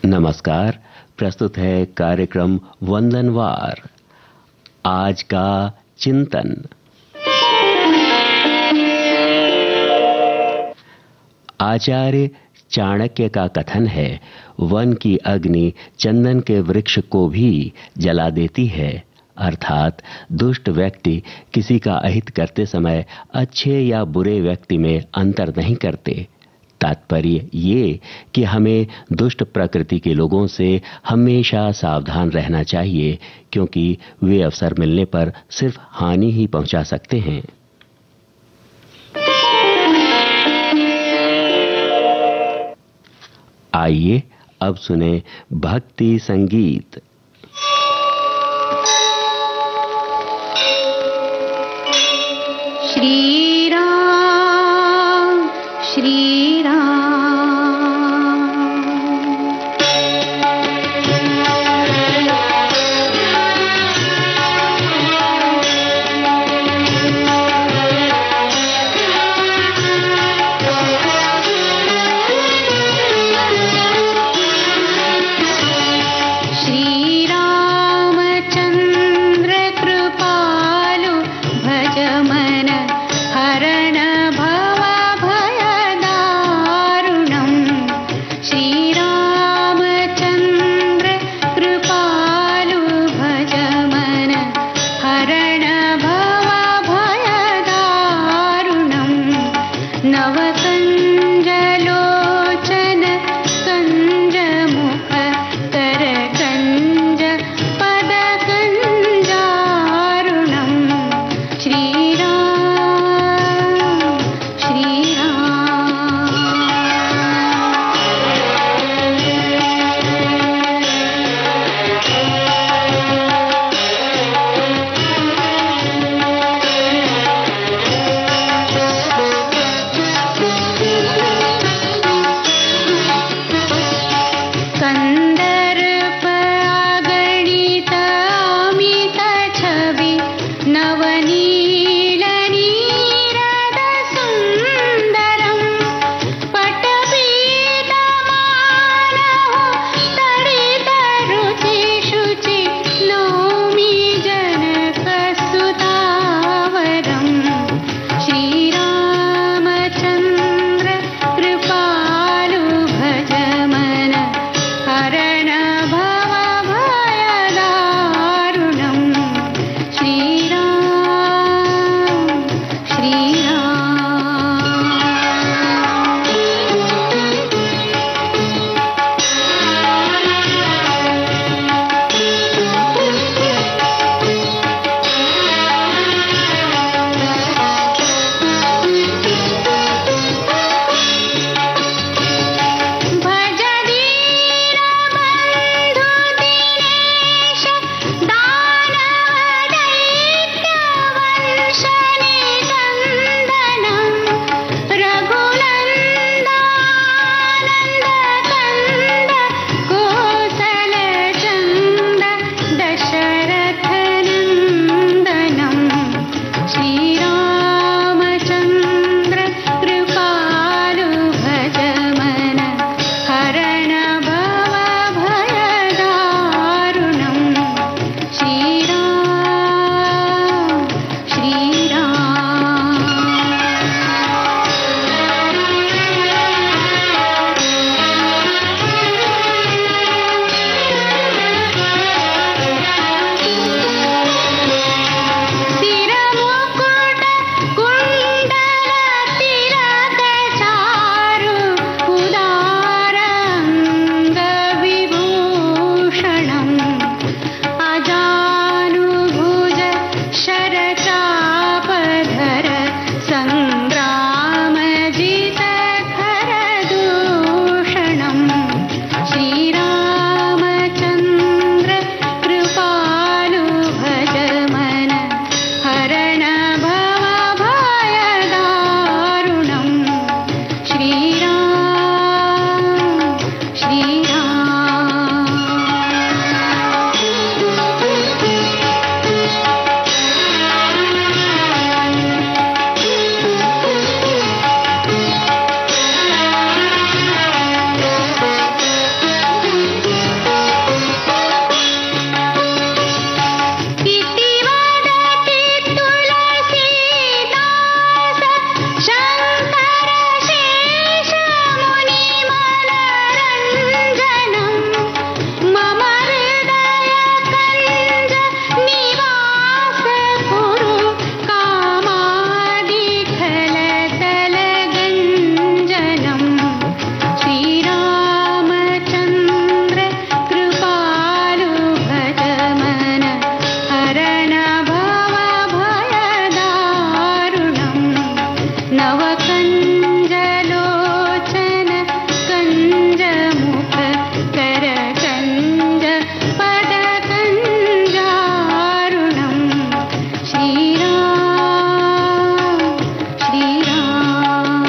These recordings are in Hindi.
नमस्कार। प्रस्तुत है कार्यक्रम वंदनवार। आज का चिंतन। आचार्य चाणक्य का कथन है, वन की अग्नि चंदन के वृक्ष को भी जला देती है। अर्थात दुष्ट व्यक्ति किसी का अहित करते समय अच्छे या बुरे व्यक्ति में अंतर नहीं करते। तात्पर्य ये कि हमें दुष्ट प्रकृति के लोगों से हमेशा सावधान रहना चाहिए, क्योंकि वे अवसर मिलने पर सिर्फ हानि ही पहुंचा सकते हैं। आइए अब सुने भक्ति संगीत। श्री राम श्री राम श्री नवकञ्जलोचन कञ्जमुख करकञ्ज पदकञ्जारुणं श्रीराम श्रीराम।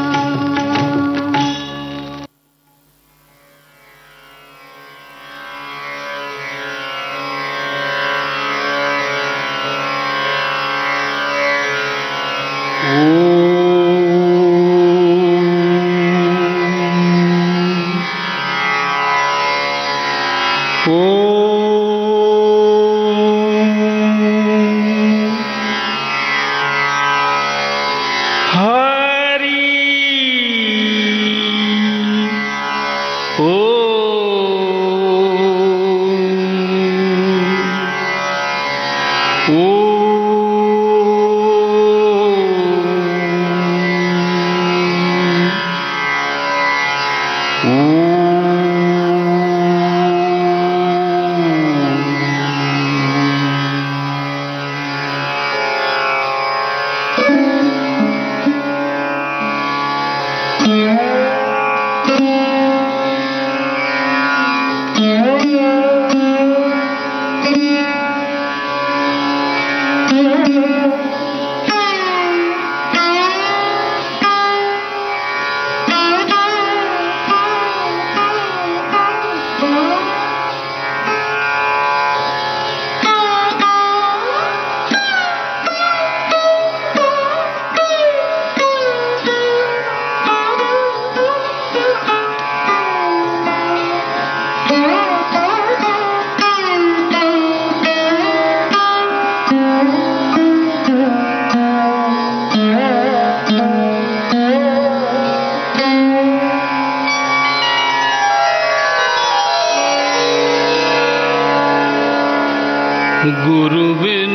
गुरु बिन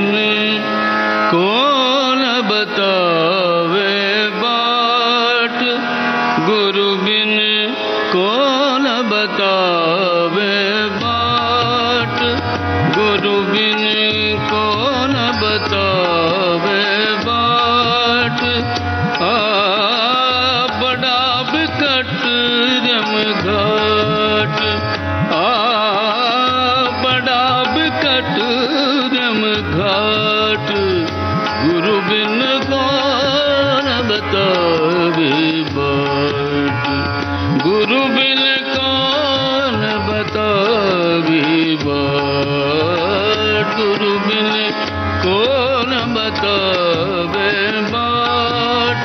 कौन बतावे बाट, गुरु बिन कौन बतावे बाट, गुरु बिन कौन बतावे बाट। बड़ा बिकट जम घाट, बड़ा बिकट घाट, गुरु बिन कौन बतावे बाट, गुरु बिन कौन बतावे बाट, गुरु बिन कौन बतावे बाट।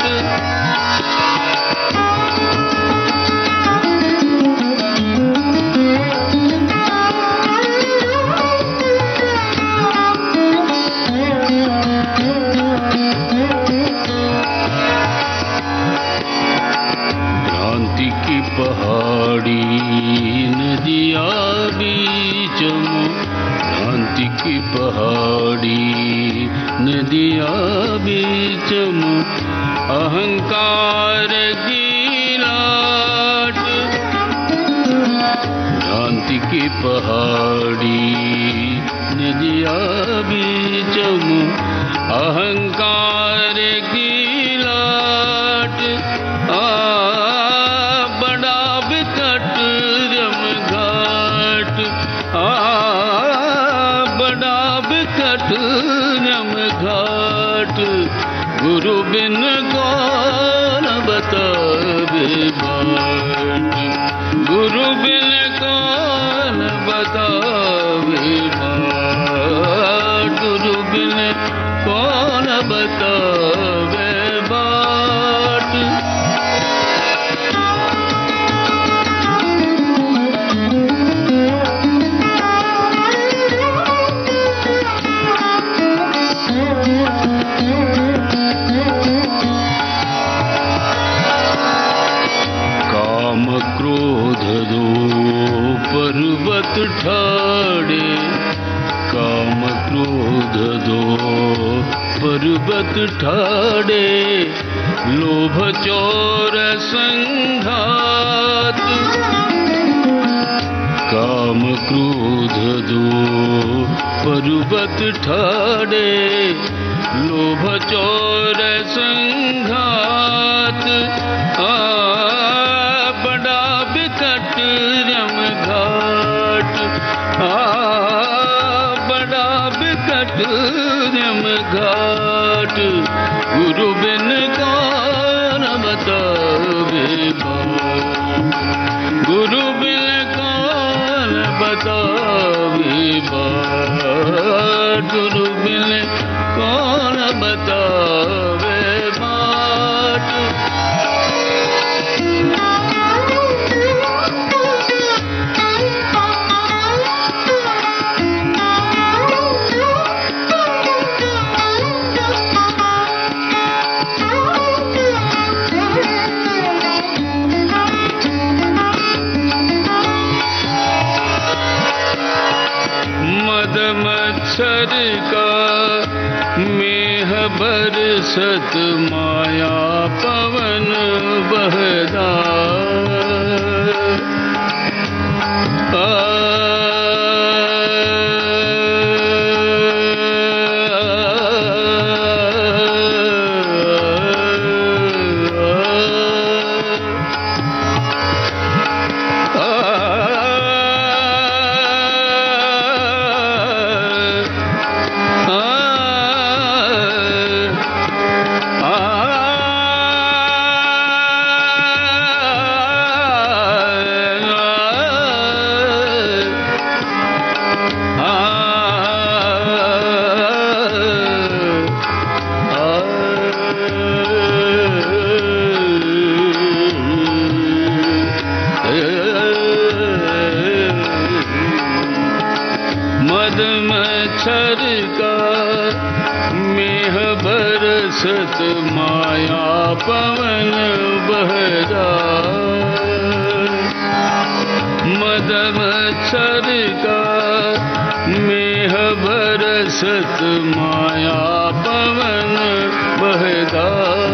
पहाड़ी नदिया बीचम, भ्रांति की पहाड़ी नदिया बीचम, अहंकार की लाट। भ्रांति की पहाड़ी नदिया बीचम, अहंकार की लाट। बड़ा बिकट जम घाट, गुरु बिन कौन बतावे बाट, गुरु बिन कौन बतावे बाट, गुरु बिन कौन बतावे बाट। क्रोध दो पर्वत ठाड़े, काम क्रोध दो पर्वत ठाड़े, लोभ चोर संघात। काम क्रोध दो पर्वत ठाड़े, लोभ चोर संघात। घाट, गुरु बिन कौन बतावे बाट, गुरु बिन कौन बतावे बाट, गुरु बिन कौन बतावे बाट। मच्छर का मेह बरसत माया पवन बहदा, मच्छर का मेह बरसत माया पवन बहदा, मद मच्छर का मेह बरसत माया पवन बहदा,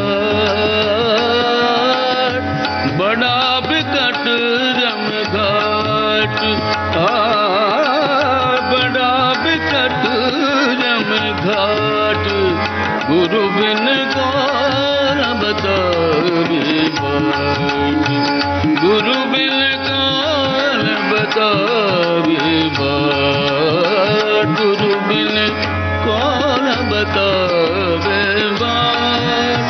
बड़ा बिकट जमघाट, बड़ा बिकट जमघाट, गुरु बिन कौन बतावे बाट, गुरु बिन कौन बतावे बाट, गुरु बिन कौन बतावे बाट।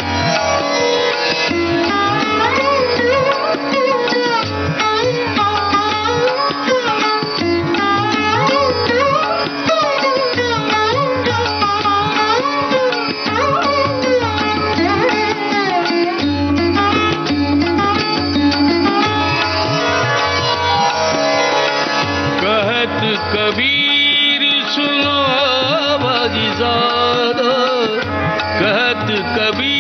कबीर सुनो बाजी ज़ादा, कहत कबीर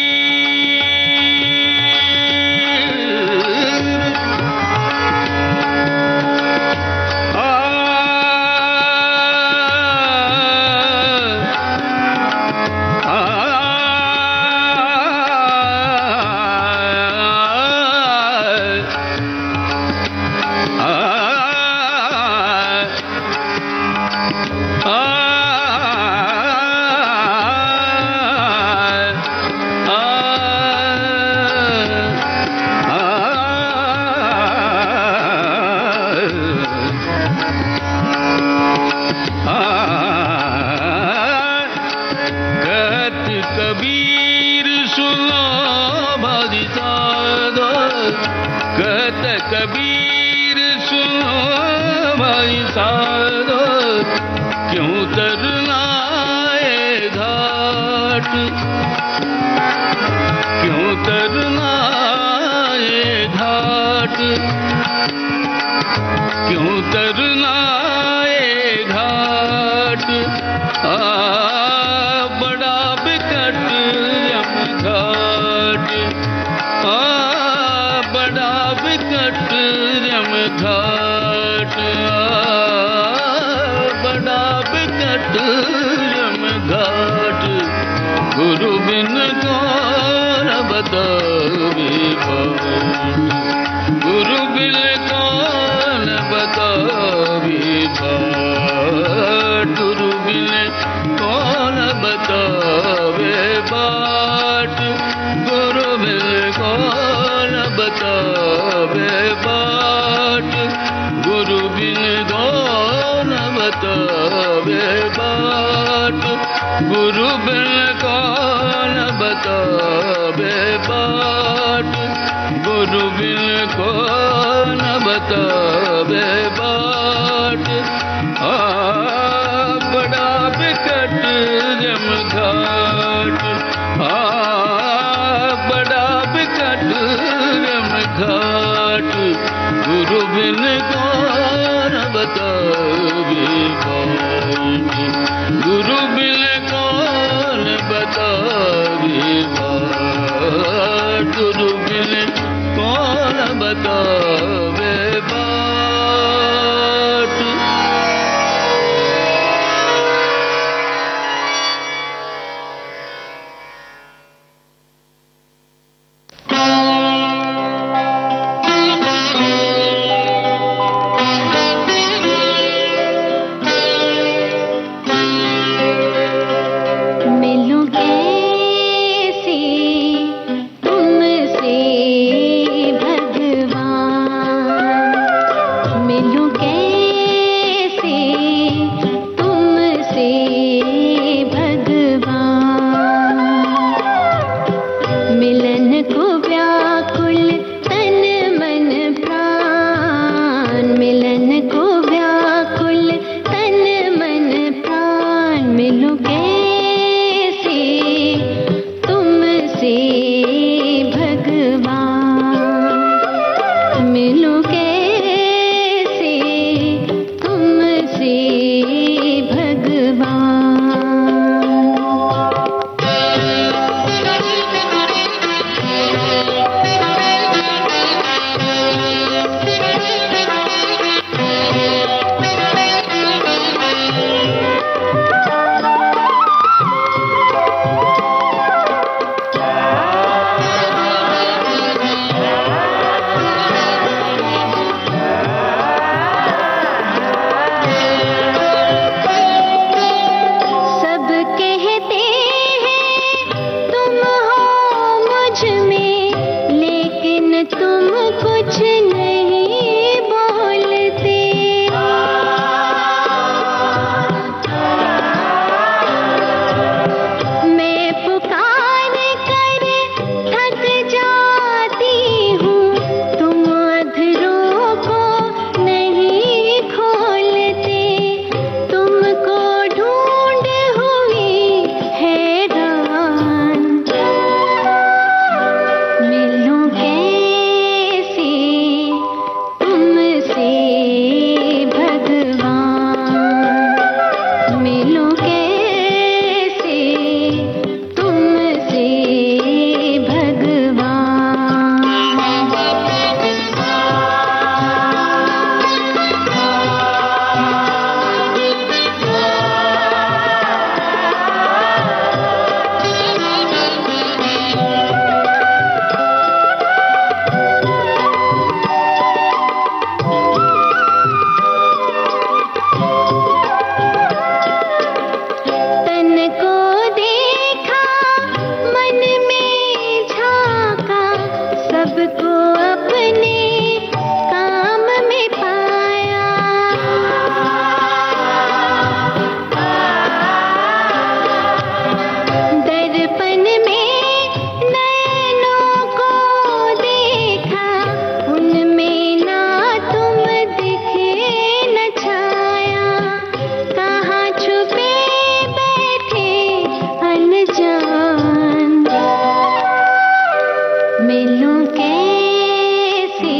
कबीर सुनो भारी साधो, कहत कबीर सुनो भाई साधो, क्यों तरना ये घाट, क्यों तरना ये घाट, क्यों तरना ये घाट, बड़ा बिकट यमघाट, बड़ा बिकट यमघाट, बड़ा बिकट यमघाट, गुरु बिन कौन बतावे बाट, गुरु बिन कौन बतावे बाट, गुरु बिन कौन बतावे बाट, गुरु बिन कौन बतावे बाट, गुरु बिन कौन बतावे बाट, गुरु गुरु बिन को न बतावे बाट। बड़ा बिकट जमघाट, बड़ा बिकट जमघाट, गुरु बिन को न बतावे बाट। गुरु बिन को न बतावे बाट, गुरु बिन को न बतावे बाट। मिलूं कैसे तुमसे भगवान, मिलूं कैसे तुमसे भगवान। मिलन को व्याकुल तन मन प्राण, मिलन को व्याकुल तन मन प्राण। मिलूं कैसे तुमसे भगवान, मिलूं कैसे तुमसे सब कहते हैं तुम हो मुझ में, लेकिन तुम कुछ नहीं बोलते। मैं पुकार कर थक जाती हूँ, तुम अधरों को नहीं खोलते। तुमको ढूंढ हुई हैरान, मिलूं कैसे तुमसे भगवान, मिलूं कैसे तुमसे तन को देखा, मन में झांका, सबको अपने काम में पाया। दर्पण में नैनों को देखा, उनमें ना तुम दिखे न छाया। कहाँ छुपे बैठे अनजान, मिलूं कैसे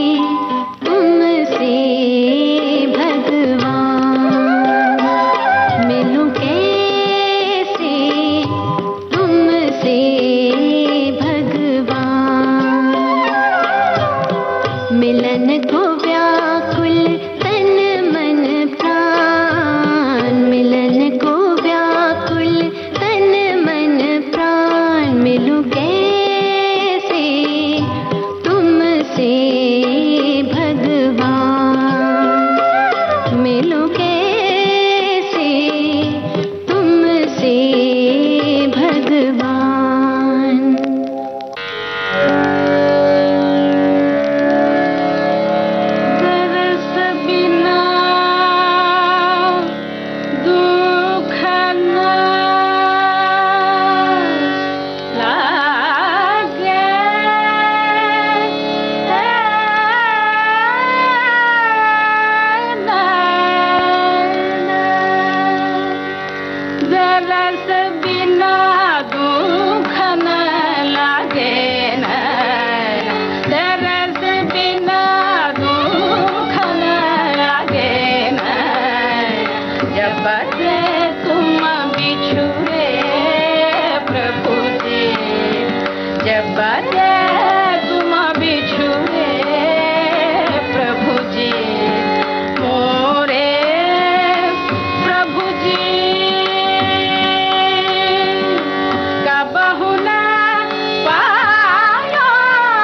तुमसे भगवान, मिलूं कैसे तुमसे भगवान। मिलन को व्याकुल तन मन प्राण, मिलन को व्याकुल तन मन प्राण। मिलूं कैसे बिछुए प्रभु जी मोरे प्रभु जी कबहु न पायो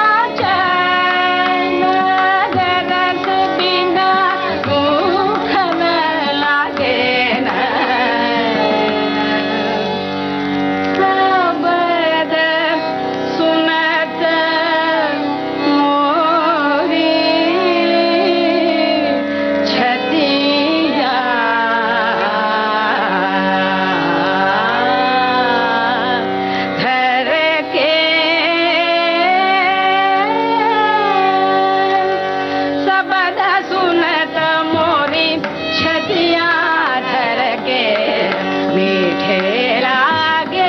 चैन रस बिना भूख न लागे न सबद सुनत मोरी छतिया धर के सबद सुनत मोरी छतिया धर के मीठे लागे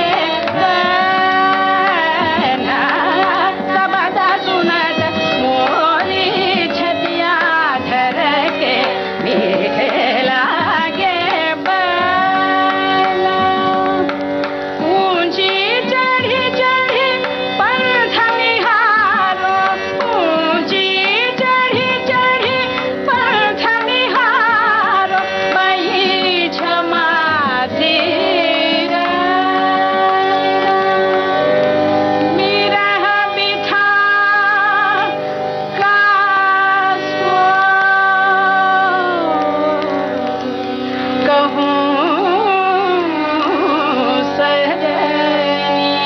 गाना। सबद सुनत मोरी छतिया धर के मीठे लागे गाना। ऊंची चढ़ी चढ़ी पंथ निहारो ऊंची चढ़ी चढ़ी पंथ निहारो बही क्षमा धीरा बिरह बिथा कासो कहूँ सजनी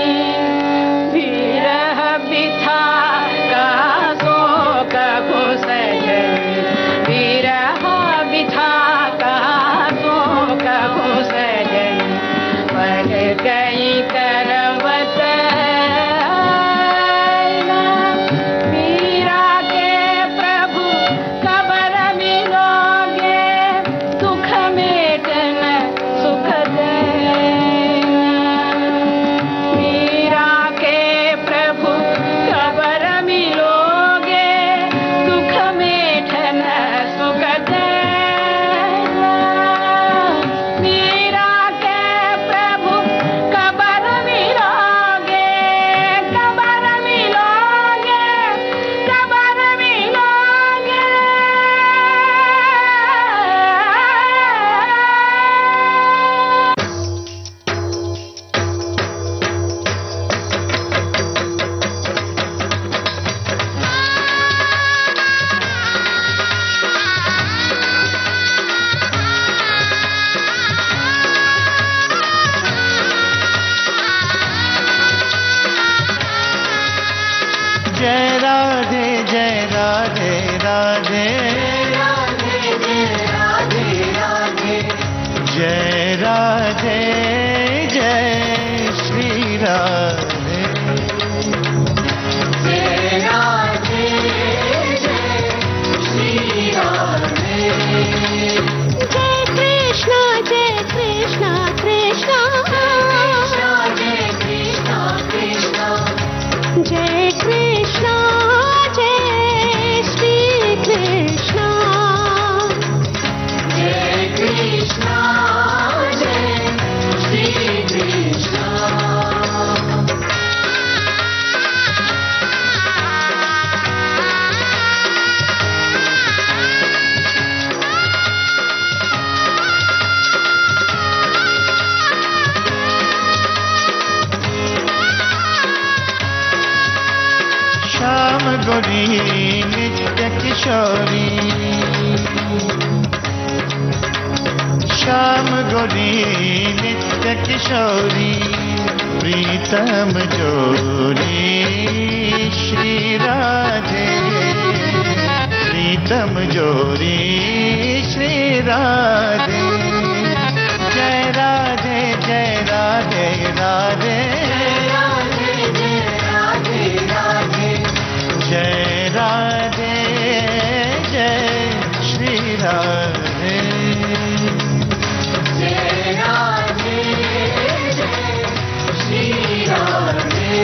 बिरह बिथा कासो कहूँ सजनी बिरह बिथा कासो कहूँ सजनी पल गई करवत मीरा के प्रभु कबर मिलोगे दुख मेटन सुख देना। मीरा के प्रभु कबर मिलोगे दुख मेटन सुख देना। मीरा के प्रभु कबर मिलोगे कबर मिलोगे कबर मिलोगे। जय राधे जय राधे राधे जय राधे जय श्री राधे जय कृष्णा कृष्णा जय कृष्णा जय श्री कृष्णा जय कृष्णा जय श्री कृष्णा। श्याम गोरी नित्य किशोरी श्याम गोरी नित्य किशोरी प्रीतम जोरी श्री राधे प्रीतम जोरी श्री राधे जय राधे जय राधे राधे जय राधे जय श्री राधे जय राधे जय श्री राधे।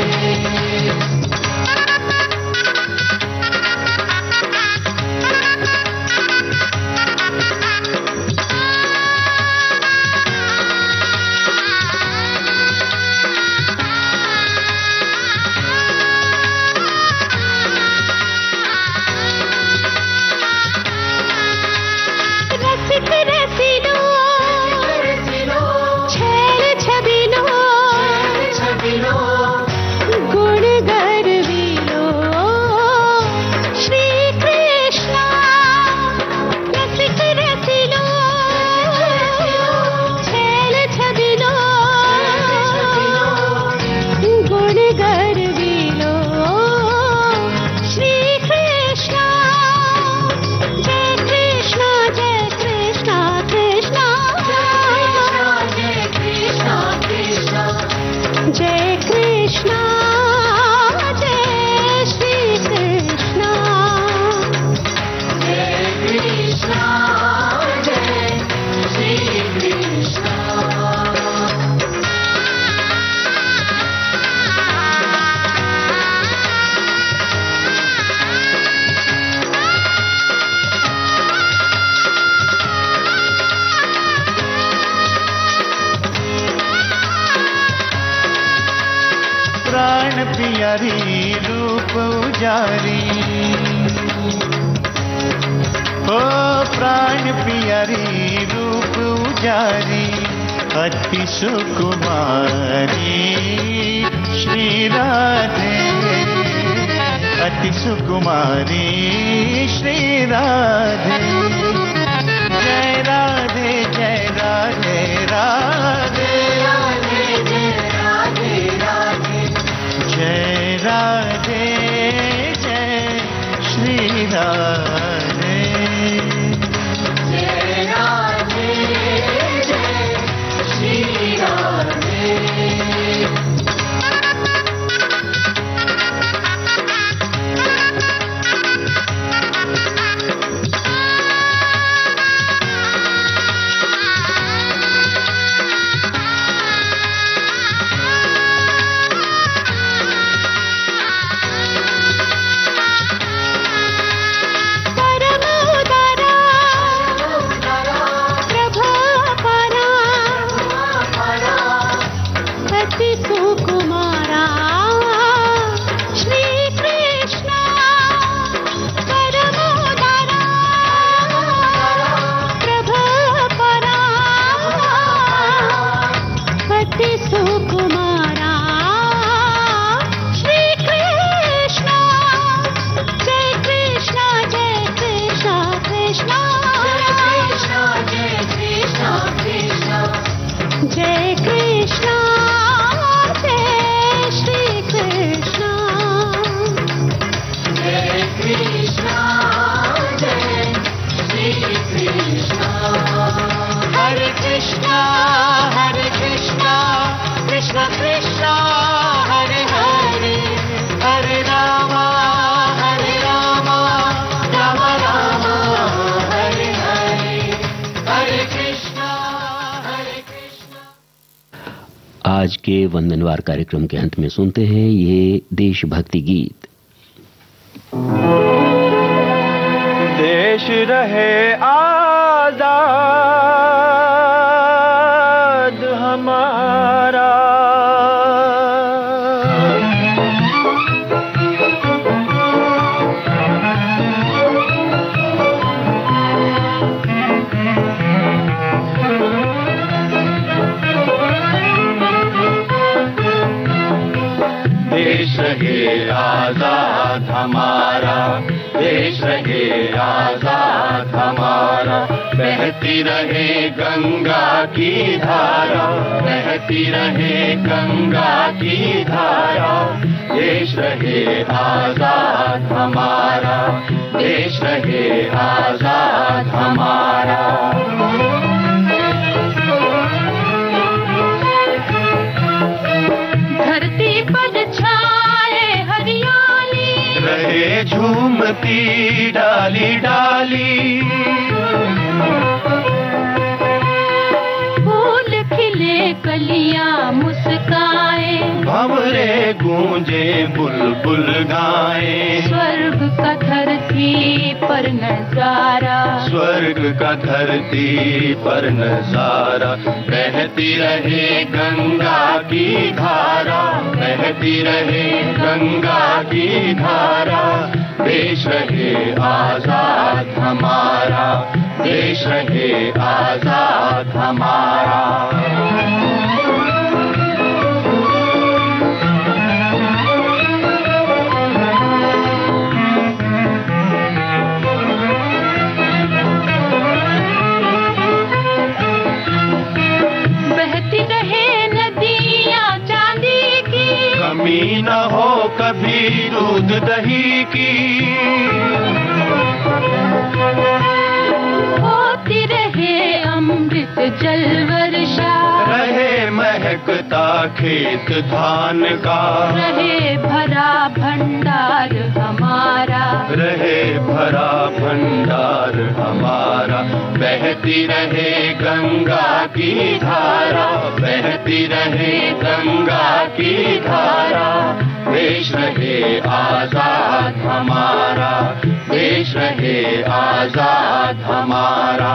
प्यारी रूप उजारी, ओ प्राण प्यारी रूप उजारी, अति सुकुमारी श्री राधे, अति सुकुमारी श्री राधे। जय राधे जय राधे राधे राधे जय राधे राधे, जय राधे जय श्री राधे, जय राधे जय श्री राधे। आज के वंदनवार कार्यक्रम के अंत में सुनते हैं ये देशभक्ति गीत। देश रहे आजाद हमारा, देश रहे आजाद हमारा, देश रहे आजाद हमारा, बहती रहे गंगा की धारा, बहती रहे गंगा की धारा, देश रहे आजाद हमारा, देश रहे आजाद हमारा। धरती पर छाए हरियाली, रहे झूमती डाली डाली, फूल खिले कलियां मुस्काए, भंवरे गूंजे बुलबुल गाए, स्वर्ग का धरती पर नजारा, स्वर्ग का धरती पर नजारा, बहती रहे गंगा की धारा, बहती रहे गंगा की धारा, देश रहे आजाद हमारा, देश रहे आजाद हमारा। बहती रहे नदियां चांदी की, कमी न हो कभी दूध दही की, होती रहे अमृत जल वर्षा, रहे महकता खेत धान का, रहे भरा भंडार हमारा, रहे भरा भंडार हमारा, बहती रहे गंगा की धारा, बहती रहे गंगा की धारा, देश रहे आजाद हमारा, देश रहे आजाद हमारा।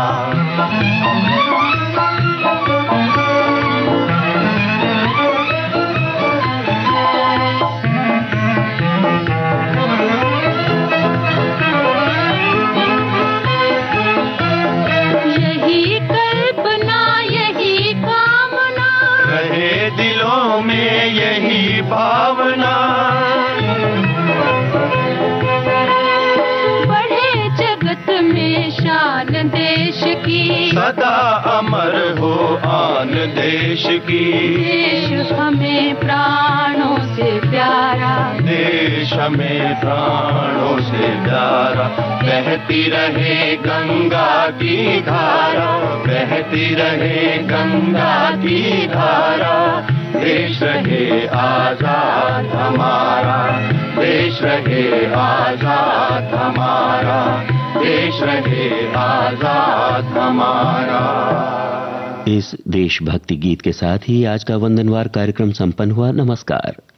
देश की। देश हमें प्राणों से प्यारा, देश हमें प्राणों से प्यारा। बहती रहे गंगा की धारा, बहती रहे गंगा की धारा। देश रहे आजाद हमारा, देश रहे आजाद हमारा, देश रहे आजाद हमारा। इस देशभक्ति गीत के साथ ही आज का वंदनवार कार्यक्रम संपन्न हुआ। नमस्कार।